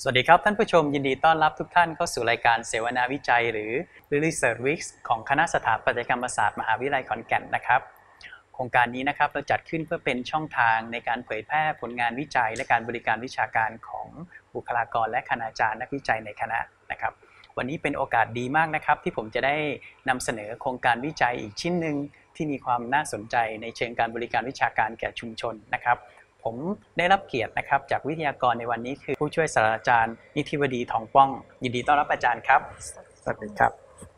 สวัสดีครับท่านผู้ชมยินดีต้อนรับทุกท่านเข้าสู่รายการเสวนาวิจัยหรือ Research Weeks ของคณะสถาปัตยกรรมศาสตร์มหาวิทยาลัยขอนแก่นนะครับโครงการนี้นะครับเราจัดขึ้นเพื่อเป็นช่องทางในการเผยแพร่ผลงานวิจัยและการบริการวิชาการของบุคลากรและคณาจารย์นักวิจัยในคณะนะครับวันนี้เป็นโอกาสดีมากนะครับที่ผมจะได้นำเสนอโครงการวิจัยอีกชิ้นหนึ่งที่มีความน่าสนใจในเชิงการบริการวิชาการแก่ชุมชนนะครับผมได้รับเกียรตินะครับจากวิทยากรในวันนี้คือผู้ช่วยศาสตราจารย์นิธิวดีทองป้องยินดีต้อนรับอาจารย์ครับสวัสดีครับ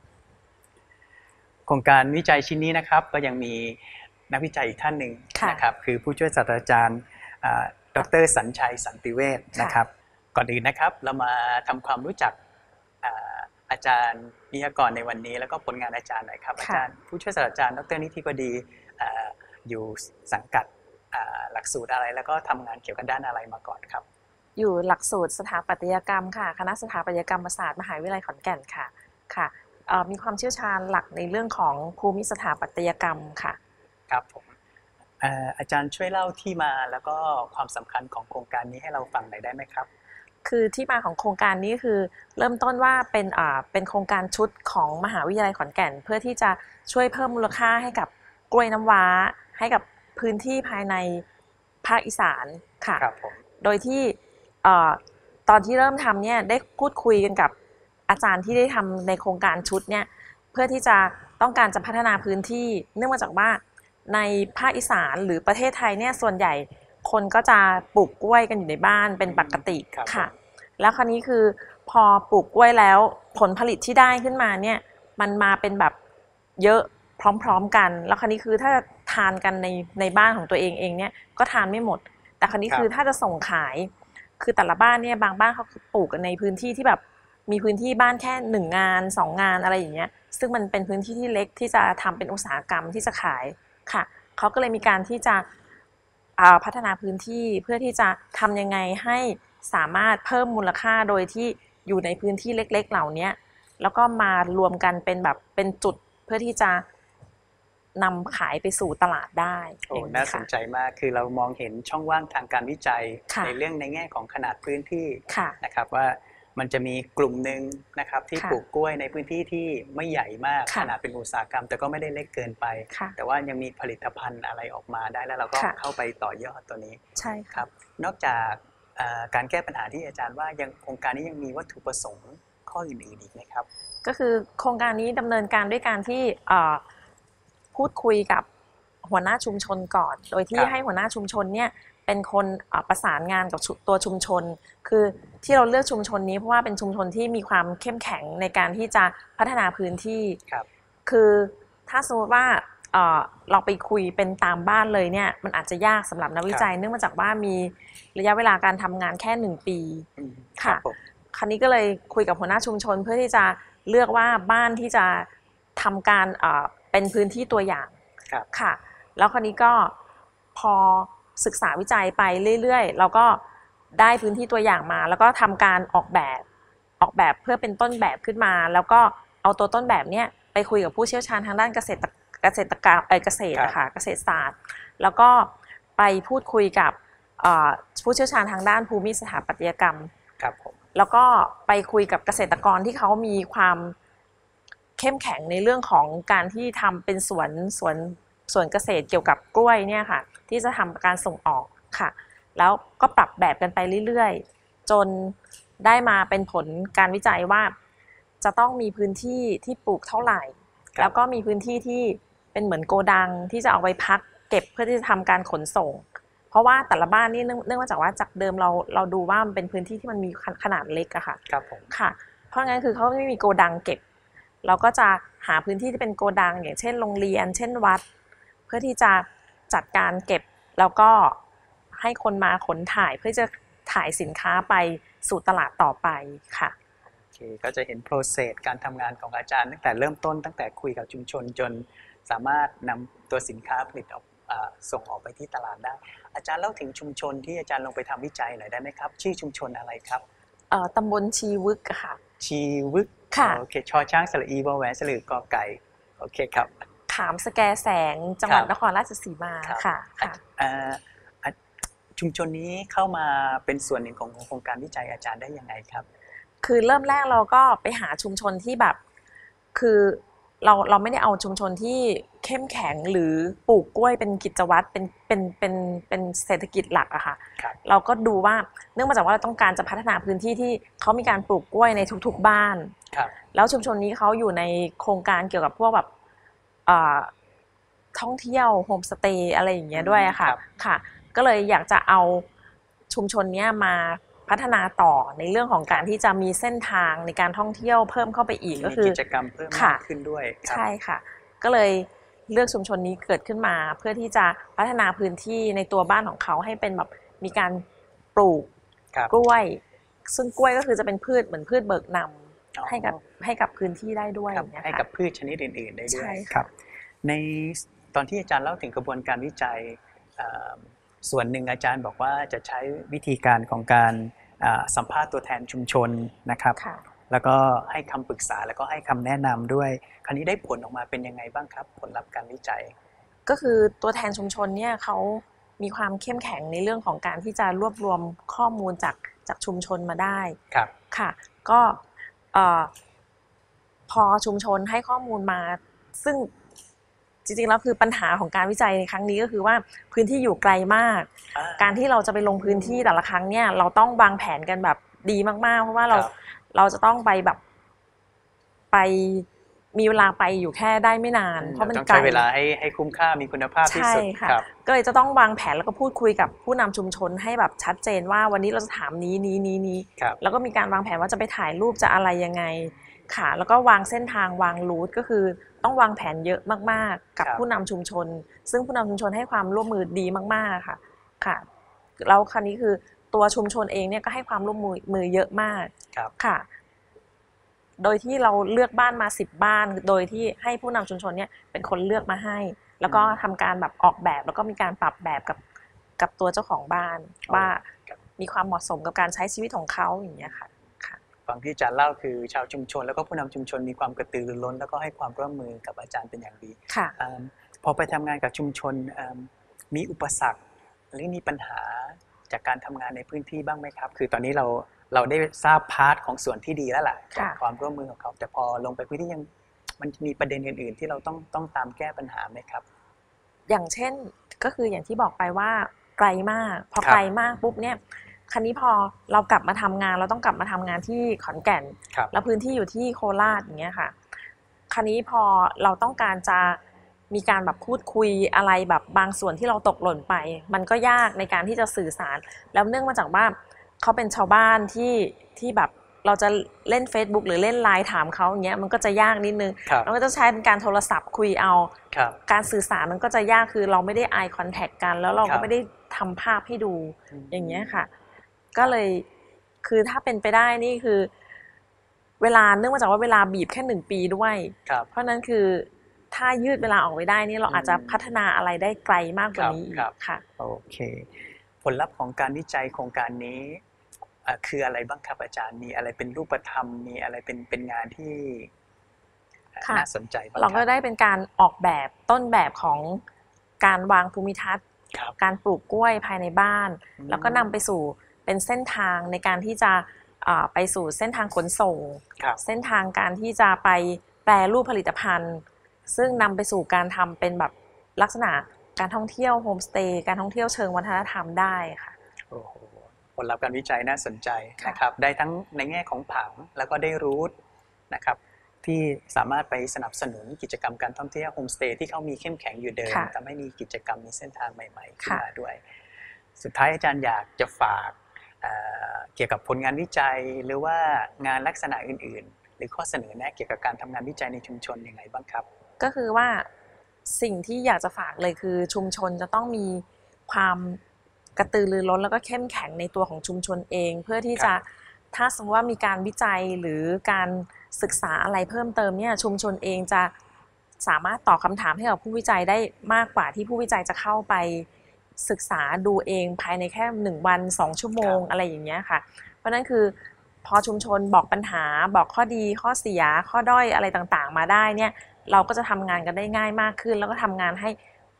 โครงการวิจัยชิ้นนี้นะครับก็ยังมีนักวิจัยอีกท่านหนึ่งนะครับคือผู้ช่วยศาสตราจารย์ดร.สัญชัยสันติเวชนะครับก่อนอื่นนะครับเรามาทำความรู้จักอาจารย์วิทยากรในวันนี้แล้วก็ผลงานอาจารย์หน่อยครับอาจารย์ผู้ช่วยศาสตราจารย์ดร.นิธิวดีอยู่สังกัดหลักสูตรอะไรแล้วก็ทำงานเกี่ยวกับด้านอะไรมาก่อนครับอยู่หลักสูตรสถาปัตยกรรมค่ะคณะสถาปัตยกรรมศาสตร์มหาวิทยาลัยขอนแก่นค่ะมีความเชี่ยวชาญหลักในเรื่องของภูมิสถาปัตยกรรมค่ะครับผมอาจารย์ช่วยเล่าที่มาแล้วก็ความสำคัญของโครงการนี้ให้เราฟังหน่อยได้ไหมครับคือที่มาของโครงการนี้คือเริ่มต้นว่าเป็นโครงการชุดของมหาวิทยาลัยขอนแก่นเพื่อที่จะช่วยเพิ่มมูลค่าให้กับกล้วยน้ำว้าให้กับพื้นที่ภายในภาคอีสานค่ะโดยที่ตอนที่เริ่มทำเนี่ยได้พูดคุยกันกับอาจารย์ที่ได้ทำในโครงการชุดเนี่ยเพื่อที่จะต้องการจะพัฒนาพื้นที่เนื่องมาจากว่าในภาคอีสานหรือประเทศไทยเนี่ยส่วนใหญ่คนก็จะปลูกกล้วยกันอยู่ในบ้านเป็นปกติค่ะแล้วคราวนี้คือพอปลูกกล้วยแล้วผลผลิตที่ได้ขึ้นมาเนี่ยมันมาเป็นแบบเยอะพร้อมๆกันแล้วคราวนี้คือถ้าทานกันในบ้านของตัวเองเนี่ยก็ทานไม่หมดแต่คราวนี้คือถ้าจะส่งขายคือแต่ละบ้านเนี่ยบางบ้านเขาปลูกกันในพื้นที่ที่แบบมีพื้นที่บ้านแค่1 งาน2 งานอะไรอย่างเงี้ยซึ่งมันเป็นพื้นที่ที่เล็กที่จะทำเป็นอุตสาหกรรมที่จะขายค่ะเขาก็เลยมีการที่จะพัฒนาพื้นที่เพื่อที่จะทำยังไงให้สามารถเพิ่มมูลค่าโดยที่อยู่ในพื้นที่เล็กๆเหล่านี้แล้วก็มารวมกันเป็นแบบเป็นจุดเพื่อที่จะนำขายไปสู่ตลาดได้น่าสนใจมากคือเรามองเห็นช่องว่างทางการวิจัยในเรื่องในแง่ของขนาดพื้นที่นะครับว่ามันจะมีกลุ่มหนึ่งนะครับที่ปลูกกล้วยในพื้นที่ที่ไม่ใหญ่มากขนาดเป็นอุตสาหกรรมแต่ก็ไม่ได้เล็กเกินไปแต่ว่ายังมีผลิตภัณฑ์อะไรออกมาได้แล้วเราก็เข้าไปต่อยอดตัวนี้ใช่ครับนอกจากการแก้ปัญหาที่อาจารย์ว่ายังโครงการนี้ยังมีวัตถุประสงค์ข้ออื่นๆอีกไหมครับก็คือโครงการนี้ดำเนินการด้วยการที่พูดคุยกับหัวหน้าชุมชนก่อนโดยที่ให้หัวหน้าชุมชนเนี่ยเป็นคนประสานงานกับตัวชุมชนคือที่เราเลือกชุมชนนี้เพราะว่าเป็นชุมชนที่มีความเข้มแข็งในการที่จะพัฒนาพื้นที่คือถ้าสมมติว่าเราไปคุยเป็นตามบ้านเลยเนี่ยมันอาจจะยากสำหรับนักวิจัยเนื่องมาจากว่ามีระยะเวลาการทำงานแค่1 ปีค่ะคราวนี้ก็เลยคุยกับหัวหน้าชุมชนเพื่อที่จะเลือกว่าบ้านที่จะทำการเป็นพื้นที่ตัวอย่างค่ะแล้วคราวนี้ก็พอศึกษาวิจัยไปเรื่อยๆเราก็ได้พื้นที่ตัวอย่างมาแล้วก็ทำการออกแบบเพื่อเป็นต้นแบบขึ้นมาแล้วก็เอาตัวต้นแบบเนี้ยไปคุยกับผู้เชี่ยวชาญทางด้านเกษตรค่ะเกษตรศาสตร์แล้วก็ไปพูดคุยกับผู้เชี่ยวชาญทางด้านภูมิสถาปัตยกรรมแล้วก็ไปคุยกับเกษตรกรที่เขามีความเข้มแข็งในเรื่องของการที่ทำเป็นสวนเกษตรเกี่ยวกับกล้วยเนี่ยค่ะที่จะทำการส่งออกค่ะแล้วก็ปรับแบบกันไปเรื่อยๆจนได้มาเป็นผลการวิจัยว่าจะต้องมีพื้นที่ที่ปลูกเท่าไหร่แล้วก็มีพื้นที่ที่เป็นเหมือนโกดังที่จะเอาไว้พักเก็บเพื่อที่จะทำการขนส่งเพราะว่าแต่ละบ้านนี่เนื่องมาจากว่าจากเดิมเราดูว่ามันเป็นพื้นที่ที่มันมีขนาดเล็กอะค่ะค่ะเพราะงั้นคือเขาไม่มีโกดังเก็บเราก็จะหาพื้นที่ที่เป็นโกดังอย่างเช่นโรงเรียนเช่นวัดเพื่อที่จะจัดการเก็บแล้วก็ให้คนมาขนถ่ายเพื่อจะถ่ายสินค้าไปสู่ตลาดต่อไปค่ะโอเคก็จะเห็น process การทำงานของอาจารย์ตั้งแต่เริ่มต้นตั้งแต่คุยกับชุมชนจนสามารถนำตัวสินค้าผลิตออกส่งออกไปที่ตลาดได้อาจารย์เล่าถึงชุมชนที่อาจารย์ลงไปทำวิจัยหน่อยได้ไหมครับชื่อชุมชนอะไรครับตำบลชีวึกค่ะชีวึกค่ะโอเคชอช้างสระอีวอแหวนสระกอไก่โอเคครับขามสแกแสงจังหวัดนครราชสีมาค่ะชุชุมชนนี้เข้ามาเป็นส่วนหนึ่งของโครงการวิจัยอาจารย์ได้ยังไงครับคือเริ่มแรกเราก็ไปหาชุมชนที่แบบคือเราไม่ได้เอาชุมชนที่เข้มแข็งหรือปลูกกล้วยเป็นกิจวัตรเป็นเศรษฐกิจหลักอะค่ะเราก็ดูว่าเนื่องมาจากว่าเราต้องการจะพัฒนาพื้นที่ที่เขามีการปลูกกล้วยในทุกๆบ้านแล้วชุมชนนี้เขาอยู่ในโครงการเกี่ยวกับพวกแบบท่องเที่ยวโฮมสเตย์อะไรอย่างเงี้ยด้วยอะค่ะค่ะก็เลยอยากจะเอาชุมชนนี้มาพัฒนาต่อในเรื่องของการที่จะมีเส้นทางในการท่องเที่ยวเพิ่มเข้าไปอีกก็คือกิจกรรมเพิ่มมากขึ้นด้วยใช่ค่ะก็เลยเลือกชุมชนนี้เกิดขึ้นมาเพื่อที่จะพัฒนาพื้นที่ในตัวบ้านของเขาให้เป็นแบบมีการปลูกกล้วยซึ่งกล้วยก็คือจะเป็นพืชเหมือนพืชเบิกนำให้กับพื้นที่ได้ด้วยให้กับพืชชนิดอื่นๆได้ด้วยครับในตอนที่อาจารย์เล่าถึงกระบวนการวิจัยส่วนหนึ่งอาจารย์บอกว่าจะใช้วิธีการของการสัมภาษณ์ตัวแทนชุมชนนะครับแล้วก็ให้คำปรึกษาแล้วก็ให้คำแนะนำด้วยคราวนี้ได้ผลออกมาเป็นยังไงบ้างครับผลลัพธ์การวิจัยก็คือตัวแทนชุมชนเนี่ยเขามีความเข้มแข็งในเรื่องของการที่จะรวบรวมข้อมูลจากชุมชนมาได้ครับค่ะก็พอชุมชนให้ข้อมูลมาซึ่งจริงๆแล้วคือปัญหาของการวิจัยในครั้งนี้ก็คือว่าพื้นที่อยู่ไกลมากการที่เราจะไปลงพื้นที่แต่ละครั้งเนี่ยเราต้องวางแผนกันแบบดีมากๆเพราะว่าเราจะต้องไปแบบไปมีเวลาไปอยู่แค่ได้ไม่นานเพราะมันต้องใช้เวลาให้คุ้มค่ามีคุณภาพที่สุดครับก็เลยจะต้องวางแผนแล้วก็พูดคุยกับผู้นำชุมชนให้แบบชัดเจนว่าวันนี้เราจะถามนี้แล้วก็มีการวางแผนว่าจะไปถ่ายรูปจะอะไรยังไงค่ะแล้วก็วางเส้นทางวางรูทก็คือต้องวางแผนเยอะมากๆกับผู้นำชุมชนซึ่งผู้นำชุมชนให้ความร่วมมือดีมากๆค่ะแล้วคราวนี้คือตัวชุมชนเองเนี่ยก็ให้ความร่วมมือเยอะมากค่ะโดยที่เราเลือกบ้านมา10 บ้านโดยที่ให้ผู้นำชุมชนเนี่ยเป็นคนเลือกมาให้แล้วก็ทำการแบบออกแบบแล้วก็มีการปรับแบบกับตัวเจ้าของบ้านว่ามีความเหมาะสมกับการใช้ชีวิตของเขาอย่างเงี้ยค่ะฟังที่อาจารย์เล่าคือชาวชุมชนแล้วก็ผู้นำชุมชนมีความกระตือรือร้นแล้วก็ให้ความร่วมมือกับอาจารย์เป็นอย่างดีพอไปทำงานกับชุมชนมีอุปสรรคหรือมีปัญหาจากการทำงานในพื้นที่บ้างไหมครับคือตอนนี้เราได้ทราบพาร์ทของส่วนที่ดีแล้วล่ะความร่วมมือของเขาแต่พอลงไปพื้นที่ยังมันมีประเด็นอื่นๆที่เราต้องตามแก้ปัญหาไหมครับอย่างเช่นก็คืออย่างที่บอกไปว่าไกลมากพอไกลมากปุ๊บเนี่ยคราวนี้พอเรากลับมาทำงานเราต้องกลับมาทำงานที่ขอนแก่นแล้วพื้นที่อยู่ที่โคราชอย่างเงี้ยค่ะคราวนี้พอเราต้องการจะมีการแบบพูดคุยอะไรแบบบางส่วนที่เราตกหล่นไปมันก็ยากในการที่จะสื่อสารแล้วเนื่องมาจากว่าเขาเป็นชาวบ้านที่แบบเราจะเล่น Facebook หรือเล่น LINE ถามเขาอย่างเงี้ยมันก็จะยากนิดนึงเราก็จะใช้เป็นการโทรศัพท์คุยเอาการสื่อสารมันก็จะยากคือเราไม่ได้ eye contact กันแล้วเราก็ไม่ได้ทำภาพให้ดูอย่างเงี้ยค่ะก็เลยคือถ้าเป็นไปได้นี่คือเวลาเนื่องมาจากว่าเวลาบีบแค่1 ปีด้วยเพราะนั้นคือถ้ายืดเวลาออกไปได้นี่เราอาจจะพัฒนาอะไรได้ไกลมากกว่านี้อีกค่ะโอเคผลลัพธ์ของการวิจัยโครงการนี้คืออะไรบ้างครับอาจารย์มีอะไรเป็นรูปธรรมมีอะไรเป็นงานที่น่าสนใจบ้างเราก็ได้เป็นการออกแบบต้นแบบของการวางภูมิทัศน์การปลูกกล้วยภายในบ้านแล้วก็นำไปสู่เป็นเส้นทางในการที่จะไปสู่เส้นทางขนส่งเส้นทางการที่จะไปแปรรูปผลิตภัณฑ์ซึ่งนำไปสู่การทำเป็นแบบลักษณะการท่องเที่ยวโฮมสเตย์การท่องเที่ยวเชิงวัฒนธรรมได้ค่ะผลลัพธ์การวิจัยน่าสนใจนะครับได้ทั้งในแง่ของผังแล้วก็ได้รูทนะครับที่สามารถไปสนับสนุนกิจกรรมการท่องเที่ยวโฮมสเตย์ที่เขามีเข้มแข็งอยู่เดิมทำให้มีกิจกรรมมีเส้นทางใหม่ๆขึ้นมาด้วยสุดท้ายอาจารย์อยากจะฝากเกี่ยวกับผลงานวิจัยหรือว่างานลักษณะอื่นๆหรือข้อเสนอแนะเกี่ยวกับการทำงานวิจัยในชุมชนยังไงบ้างครับก็คือว่าสิ่งที่อยากจะฝากเลยคือชุมชนจะต้องมีความกระตือรือร้นแล้วก็เข้มแข็งในตัวของชุมชนเองเพื่อที่จะถ้าสมมติว่ามีการวิจัยหรือการศึกษาอะไรเพิ่มเติมเนี่ยชุมชนเองจะสามารถตอบคำถามให้กับผู้วิจัยได้มากกว่าที่ผู้วิจัยจะเข้าไปศึกษาดูเองภายในแค่1 วัน 2 ชั่วโมงอะไรอย่างเงี้ยค่ะเพราะนั้นคือพอชุมชนบอกปัญหาบอกข้อดีข้อเสียข้อด้อยอะไรต่างๆมาได้เนี่ยเราก็จะทำงานกันได้ง่ายมากขึ้นแล้วก็ทำงานให้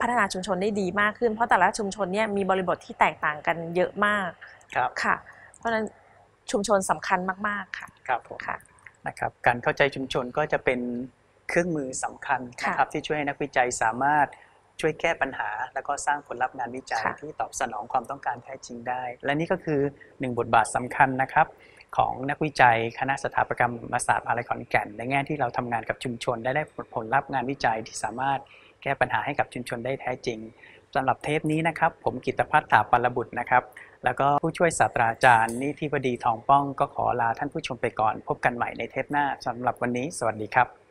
พัฒนาชุมชนได้ดีมากขึ้นเพราะแต่ละชุมชนเนี่ยมีบริบทที่แตกต่างกันเยอะมากครับค่ะเพราะฉะนั้นชุมชนสำคัญมากๆค่ะครับผมค่ะนะครับการเข้าใจชุมชนก็จะเป็นเครื่องมือสำคัญนะครับที่ช่วยให้นักวิจัยสามารถช่วยแก้ปัญหา แล้วก็สร้างผลลัพธ์งานวิจัยค่ะที่ตอบสนองความต้องการแท้จริงได้ และนี่ก็คือ1บทบาทสำคัญนะครับของนักวิจัยคณะสถาปัตยกรรมศาสตร์มหาวิทยาลัยขอนแก่นในแง่ที่เราทำงานกับชุมชนได้ผลลัพธ์งานวิจัยที่สามารถแก้ปัญหาให้กับชุมชนได้แท้จริงสำหรับเทปนี้นะครับผมกิตภัทร ถาปัลบุตรนะครับแล้วก็ผู้ช่วยศาสตราจารย์นิธิบดีทองป้องก็ขอลาท่านผู้ชมไปก่อนพบกันใหม่ในเทปหน้าสำหรับวันนี้สวัสดีครับ